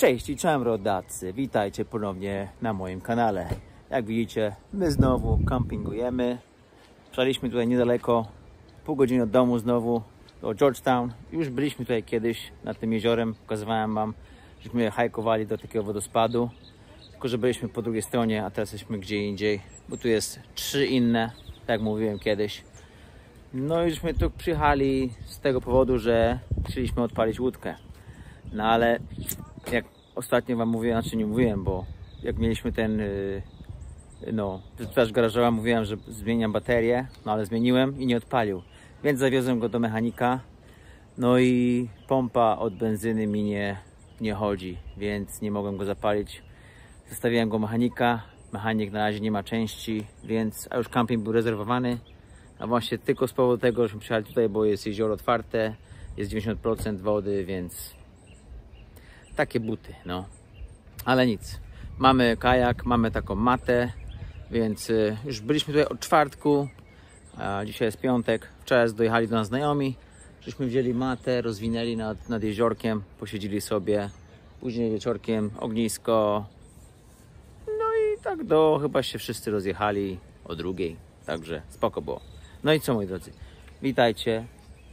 Cześć i czołem rodacy, witajcie ponownie na moim kanale. Jak widzicie, my znowu kampingujemy. Przejechaliśmy tutaj niedaleko, pół godziny od domu znowu do Georgetown. Już byliśmy tutaj kiedyś nad tym jeziorem, pokazywałem wam, żeśmy hajkowali do takiego wodospadu. Tylko że byliśmy po drugiej stronie, a teraz jesteśmy gdzie indziej, bo tu jest 3 inne, tak jak mówiłem kiedyś. No i żeśmy tu przyjechali z tego powodu, że chcieliśmy odpalić łódkę. No ale jak ostatnio wam mówiłem, znaczy nie mówiłem, bo jak mieliśmy ten wyprzedaż garażowa, mówiłem, że zmieniam baterię, no ale zmieniłem i nie odpalił, więc zawiozłem go do mechanika. No i pompa od benzyny mi nie chodzi, więc nie mogłem go zapalić. Zostawiłem go mechanika, mechanik na razie nie ma części, a już camping był rezerwowany. A właśnie tylko z powodu tego, żeśmy przyjechali tutaj, bo jest jezioro otwarte, jest 90% wody, więc takie buty, no. Ale nic. Mamy kajak, mamy taką matę, więc już byliśmy tutaj od czwartku, a dzisiaj jest piątek. Wczoraj dojechali do nas znajomi, żeśmy wzięli matę, rozwinęli nad jeziorkiem, posiedzieli sobie, później wieczorkiem ognisko. No i tak chyba się wszyscy rozjechali o drugiej, także spoko było. No i co, moi drodzy, witajcie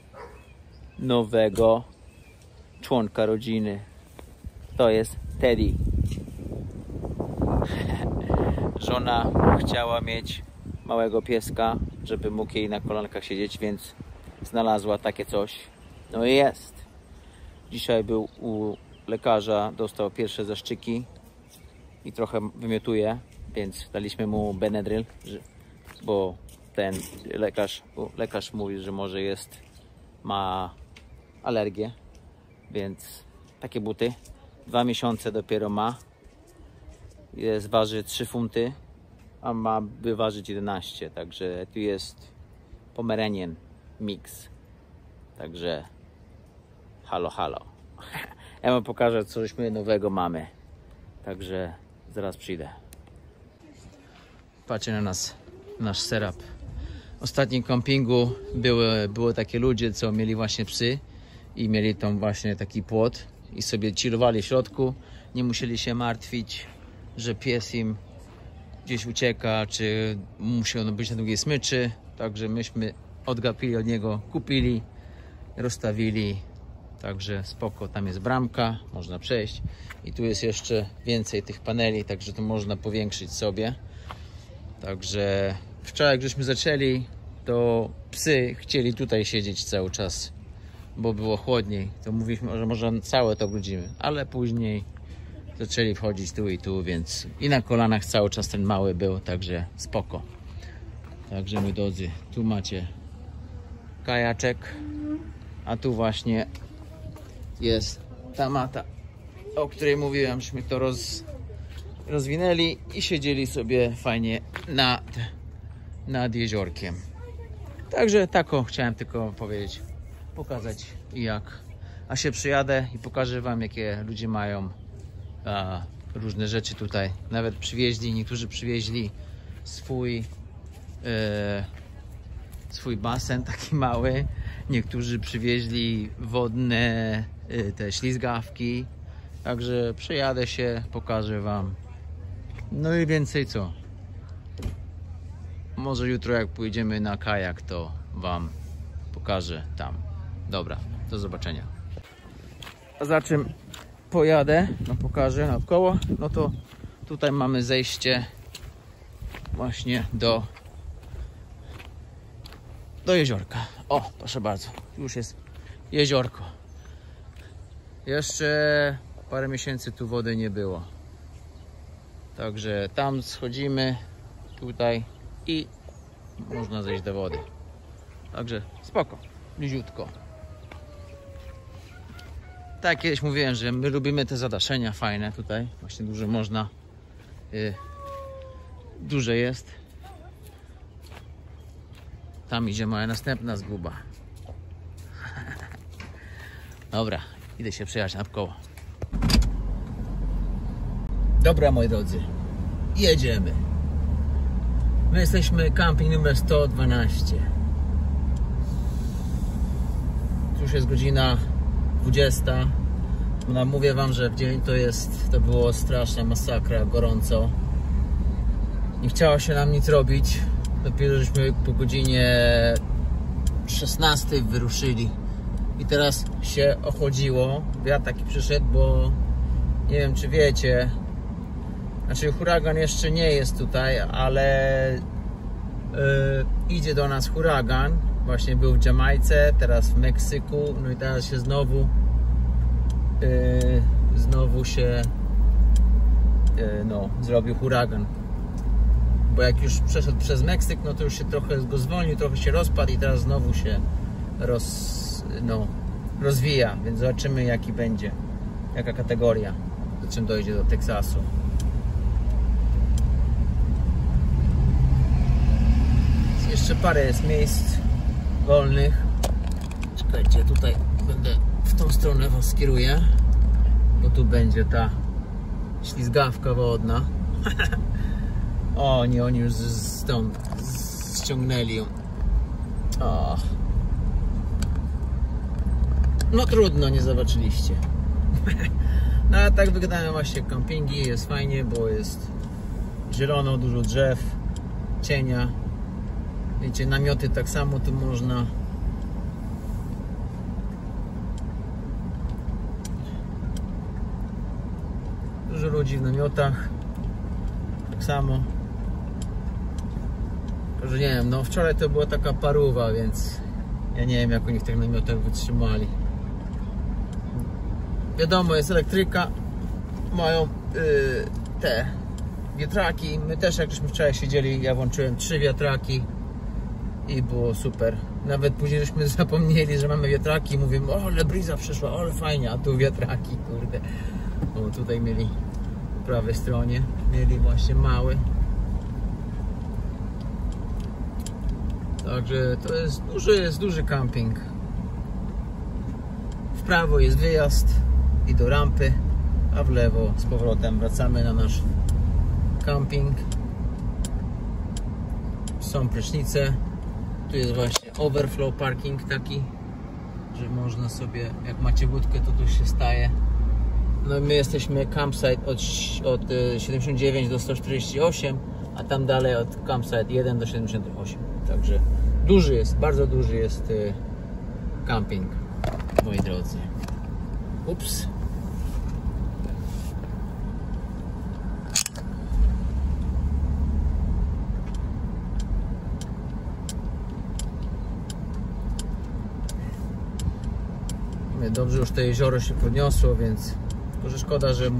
nowego członka rodziny. To jest Teddy. Żona chciała mieć małego pieska, żeby mógł jej na kolankach siedzieć, więc znalazła takie coś. No i jest. Dzisiaj był u lekarza, dostał pierwsze zaszczyki i trochę wymiotuje, więc daliśmy mu Benadryl, bo ten lekarz mówi, że może ma alergię, więc takie buty. 2 miesiące dopiero ma. Waży 3 funty, a ma wyważyć 11, także tu jest Pomeranian mix. Także halo. Ja wam pokażę, co żeśmy nowego mamy. Także zaraz przyjdę. Patrzcie na nasz setup. W ostatnim kampingu było takie ludzie, co mieli właśnie psy i mieli tam właśnie taki płot i sobie chillowali w środku. Nie musieli się martwić, że pies im gdzieś ucieka, czy musi on być na długiej smyczy. Także myśmy odgapili od niego, kupili, rozstawili. Także spoko, tam jest bramka, można przejść. I tu jest jeszcze więcej tych paneli, także to można powiększyć sobie. Także wczoraj, jak żeśmy zaczęli, to psy chcieli tutaj siedzieć cały czas, bo było chłodniej. To mówiliśmy, że może całe to obrudzimy, ale później zaczęli wchodzić tu i tu, więc i na kolanach cały czas ten mały był, także spoko. Także moi drodzy, tu macie kajaczek, a tu właśnie jest ta mata, o której mówiłem, żeśmy to rozwinęli i siedzieli sobie fajnie nad jeziorkiem. Także tako chciałem tylko powiedzieć, pokazać jak. A się przyjadę i pokażę wam, jakie ludzie mają różne rzeczy tutaj. Nawet przywieźli, niektórzy przywieźli swój basen taki mały. Niektórzy przywieźli wodne te ślizgawki. Także przejadę się, pokażę wam. No i więcej co? Może jutro jak pójdziemy na kajak, to wam pokażę tam. Dobra, do zobaczenia. A za czym pojadę, no pokażę naokoło. No to tutaj mamy zejście właśnie do jeziorka. O, proszę bardzo, już jest jeziorko. Jeszcze parę miesięcy tu wody nie było. Także tam schodzimy, tutaj i można zejść do wody. Także spoko, bliziutko. Tak, kiedyś mówiłem, że my lubimy te zadaszenia fajne tutaj. Właśnie dużo można. Duże jest. Tam idzie moja następna zguba. Dobra, idę się przejechać naokoło. Dobra, moi drodzy, jedziemy. My jesteśmy camping numer 112. Już jest godzina 20. No, mówię wam, że w dzień to było straszna masakra, gorąco. Nie chciało się nam nic robić. Dopiero żeśmy po godzinie 16 wyruszyli. I teraz się ochłodziło. Wiatr taki przyszedł, bo nie wiem czy wiecie, znaczy huragan jeszcze nie jest tutaj, ale idzie do nas huragan. Właśnie był w Jamajce, teraz w Meksyku, no i teraz się znowu się zrobił huragan. Bo jak już przeszedł przez Meksyk, no to już się trochę go zwolnił, trochę się rozpadł i teraz znowu się rozwija, więc zobaczymy jaki będzie, jaka kategoria, do czym dojdzie do Teksasu. Jeszcze parę jest miejsc wolnych. Czekajcie, tutaj będę w tą stronę was skieruję, bo tu będzie ta ślizgawka wodna. O nie, oni już stąd ściągnęli ją. O. No trudno, nie zobaczyliście. No a tak wyglądają właśnie kampingi. Jest fajnie, bo jest zielono, dużo drzew, cienia. Wiecie, namioty tak samo tu można. Dużo ludzi w namiotach. Tak samo. Że nie wiem, no wczoraj to była taka parówa, więc ja nie wiem jak oni w tych namiotach wytrzymali. Wiadomo, jest elektryka, mają te wiatraki. My też jak żeśmy wczoraj siedzieli, ja włączyłem 3 wiatraki i było super. Nawet później żeśmy zapomnieli, że mamy wiatraki i mówimy, o ale briza przyszła, ale fajnie, a tu wiatraki, kurde. O, tutaj mieli po prawej stronie, mieli właśnie mały. Także to jest duży camping. W prawo jest wyjazd i do rampy, a w lewo z powrotem wracamy na nasz camping. Są prysznice. Tu jest właśnie overflow parking taki, że można sobie, jak macie łódkę, to tu się staje. No i my jesteśmy campsite od 79 do 148, a tam dalej od campsite 1 do 78. Także duży jest, bardzo duży jest camping, moi drodzy. Ups. Dobrze, już to jezioro się podniosło, więc tylko szkoda, że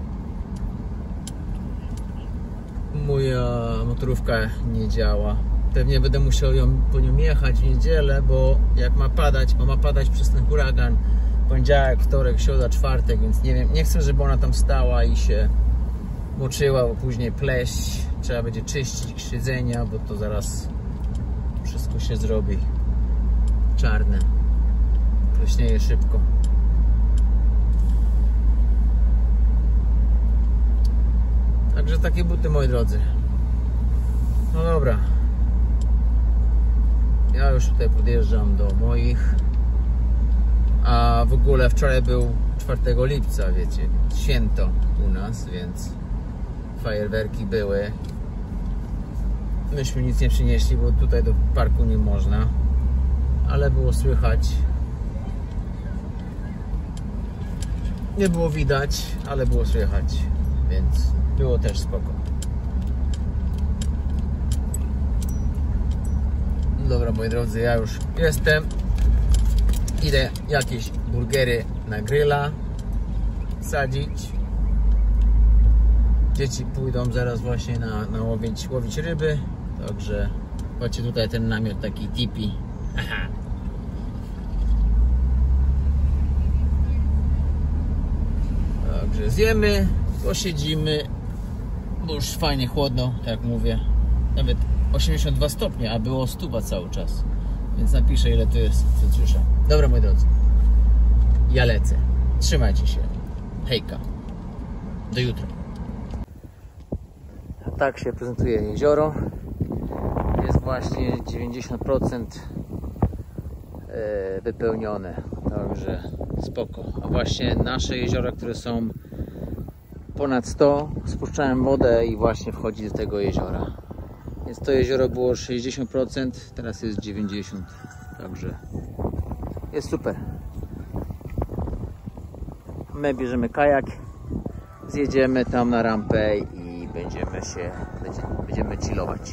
moja motorówka nie działa. Pewnie będę musiał po nią jechać w niedzielę, bo jak ma padać przez ten huragan poniedziałek, wtorek, środa, czwartek, więc nie wiem, nie chcę, żeby ona tam stała i się moczyła, bo później pleść, trzeba będzie czyścić siedzenia, bo to zaraz wszystko się zrobi czarne. Pleśnieje szybko. Także takie buty, moi drodzy. No dobra. Ja już tutaj podjeżdżam do moich. A w ogóle wczoraj był 4 lipca, wiecie, święto u nas, więc fajerwerki były. Myśmy nic nie przynieśli, bo tutaj do parku nie można. Ale było słychać. Nie było widać, ale było słychać, więc było też spoko. Dobra, moi drodzy, ja już jestem. Idę jakieś burgery na grilla sadzić. Dzieci pójdą zaraz właśnie łowić ryby. Także macie tutaj ten namiot taki tipi. Aha. Także zjemy, posiedzimy, bo już fajnie chłodno, tak jak mówię. Nawet 82 stopnie, a było stuwa cały czas. Więc napiszę ile to jest, co słyszę. Dobra, moi drodzy, ja lecę. Trzymajcie się. Hejka. Do jutra. Tak się prezentuje jezioro. Jest właśnie 90% wypełnione. Także spoko. A właśnie nasze jeziora, które są ponad 100, spuszczałem wodę i właśnie wchodzi do tego jeziora. Więc to jezioro było 60%, teraz jest 90%. Także jest super. My bierzemy kajak, zjedziemy tam na rampę i będziemy chillować.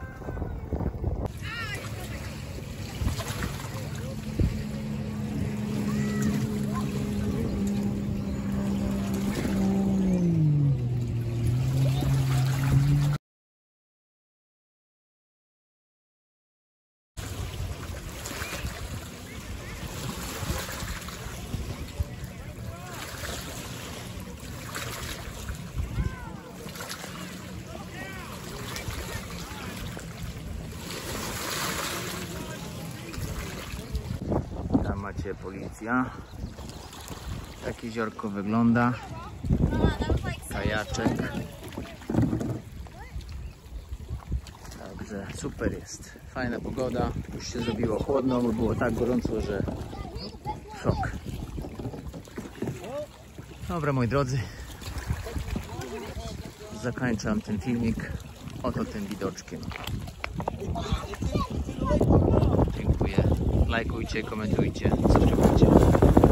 Tam macie policja. Tak jeziorko wygląda. Kajaczek. Także super jest. Fajna pogoda. Już się zrobiło chłodno, bo było tak gorąco, że szok. Dobra, moi drodzy. Zakończam ten filmik oto tym widoczkiem. Dziękuję. Lajkujcie, komentujcie, subskrybujcie.